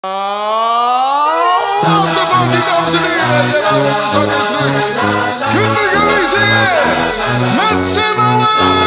Achterparty, dames en heren, we zijn weer terug. Kunnen jullie zingen? Met z'n allen!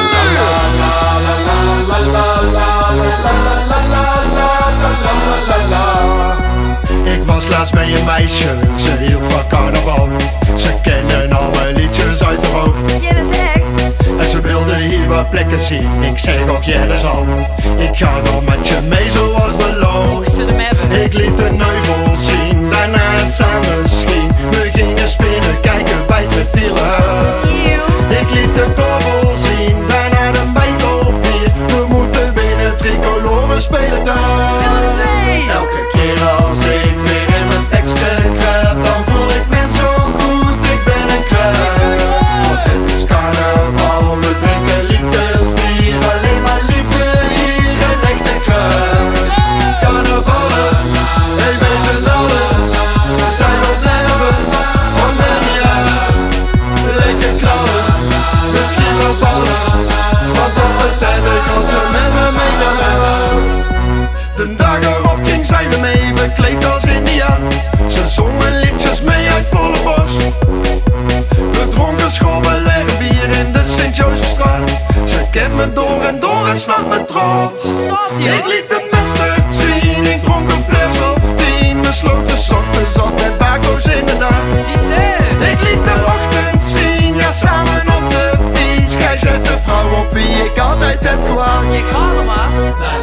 Ik was laatst met een meisje, ze hield van carnaval. Ze kennen al mijn liedjes uit haar hoofd. Ja, dat is echt. En ze wilde hier wat plekken zien, ik zeg ook ja, dat is al. Ik ga wel met je mee zoals beloofd. Ik liet de neuvel zien, daarna het samen misschien. We gingen spinnen, kijken bij het reptielenhuis. Ik liet de korrel zien, daarna de meid op bier. We moeten binnen tricoloren spelen daar. Elke keer als ik weer in mijn tekstje kruip, dan voel ik me zo goed, ik ben een kruip. Want het is carnaval, we drinken liters bier. Alleen maar liefde hier, een echte kruip. Carnavallen, hey met z'n allen, we zijn op leven, om een jaar. Lekker knallen, misschien wel ballen, want op het einde gaat ze met me mee naar huis. De dag erop ging zij weer mee, verkleed als India. Ze zongen liedjes mee uit volle bos. We dronken schobbelen bier in de Sint-Josefstraat. Ze kent me door en snapt me trots. Ik liet de mesterd zien, ik dronk een fles of 10. We sloten 's ochtends af met bako's in de nacht. Ik liet de ochtend zien, ja samen op de fiets. Gij zet de vrouw op wie ik altijd heb gewacht. Je gaat er maar.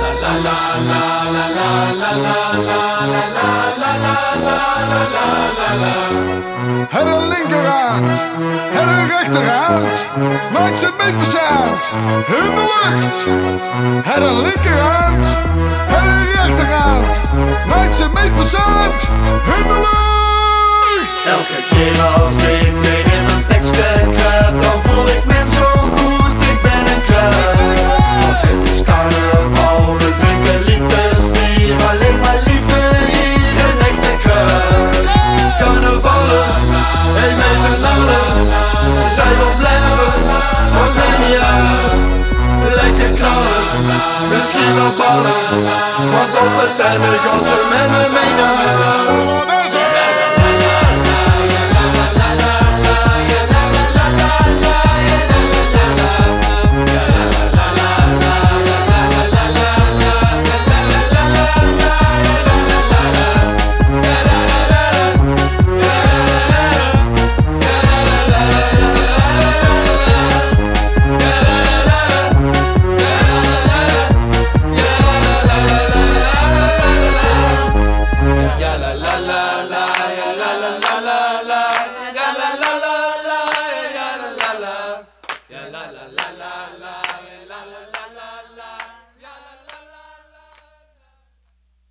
Het een linkerhand, het een rechterhand, maakt ze meetbezaand in de lucht. Het een linkerhand, het een rechterhand, maakt ze meetbezaand in de lucht. Elke keer als ik weer in mijn tekstje kruip, dan voel ik me zo goed, ik ben een kruip. Want het is carnaval, we drinken liters bier, alleen maar liefde hier, een echte kruip. Carnavallen, hey met z'n allen, zij wil blijven, wat mij niet uit. Lekker knallen, misschien wel ballen, want op het einde gaat ze met me mee naar huis. La la la